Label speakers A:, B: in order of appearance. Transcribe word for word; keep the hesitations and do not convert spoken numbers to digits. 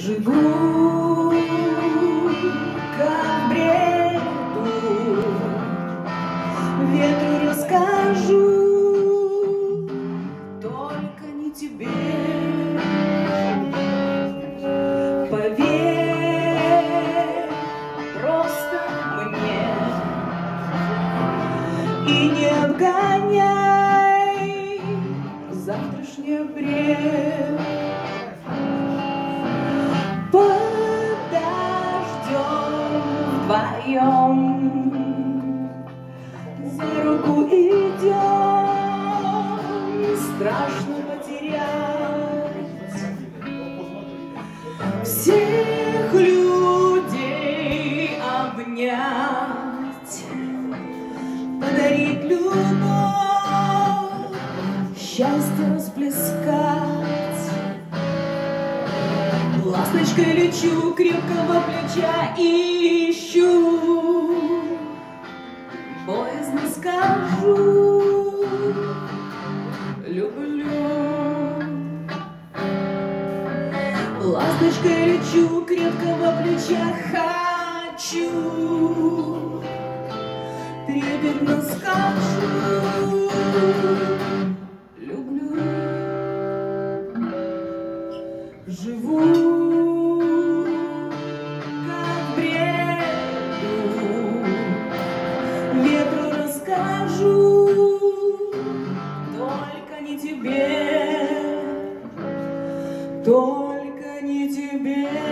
A: Живу как в бреду, ветру расскажу, только не тебе. Поверь просто мне и не обгоняй завтрашний бред. Подождем вдвоем, за руку идем, не страшно потерять всех людей, обнять, подарить любовь, счастье расплескать. Ласточкой лечу, крепкого плеча ищу, боязно скажу, люблю. Ласточкой лечу, крепкого плеча хочу, трепетно скажу, люблю. Живу как в бреду, ветру расскажу, только не тебе, только не тебе.